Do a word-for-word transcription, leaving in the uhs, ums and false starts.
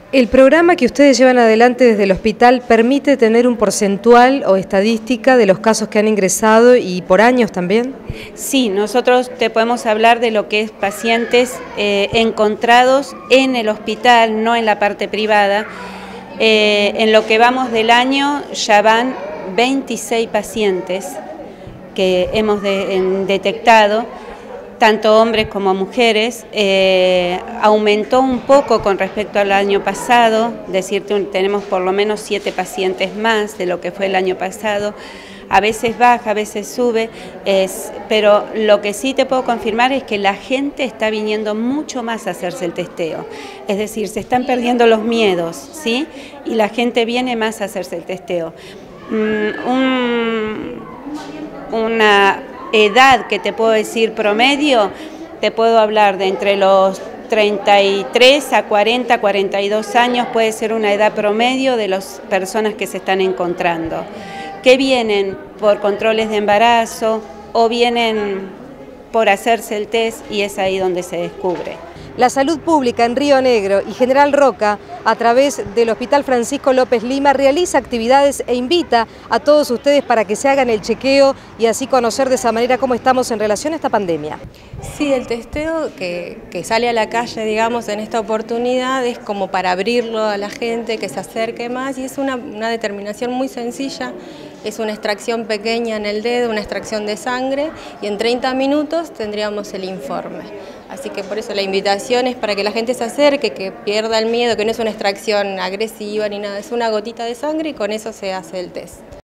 El programa que ustedes llevan adelante desde el hospital permite tener un porcentual o estadística de los casos que han ingresado y por años también. Sí, nosotros te podemos hablar de lo que es pacientes eh, encontrados en el hospital, no en la parte privada. Eh, en lo que vamos del año ya van veintiséis pacientes que hemos de, en, detectado, tanto hombres como mujeres. Eh, aumentó un poco con respecto al año pasado, decirte, tenemos por lo menos siete pacientes más de lo que fue el año pasado. A veces baja, a veces sube, es, pero lo que sí te puedo confirmar es que la gente está viniendo mucho más a hacerse el testeo. Es decir, se están perdiendo los miedos, ¿sí? Y la gente viene más a hacerse el testeo. Mm, un, una edad que te puedo decir promedio, te puedo hablar de entre los treinta y tres a cuarenta, cuarenta y dos años, puede ser una edad promedio de las personas que se están encontrando, que vienen por controles de embarazo o vienen por hacerse el test, y es ahí donde se descubre. La Salud Pública en Río Negro y General Roca, a través del Hospital Francisco López Lima, realiza actividades e invita a todos ustedes para que se hagan el chequeo y así conocer de esa manera cómo estamos en relación a esta pandemia. Sí, el testeo que, que sale a la calle, digamos, en esta oportunidad es como para abrirlo a la gente, que se acerque más, y es una, una determinación muy sencilla. Es una extracción pequeña en el dedo, una extracción de sangre, y en treinta minutos tendríamos el informe. Así que por eso la invitación es para que la gente se acerque, que pierda el miedo, que no es una extracción agresiva ni nada, es una gotita de sangre y con eso se hace el test.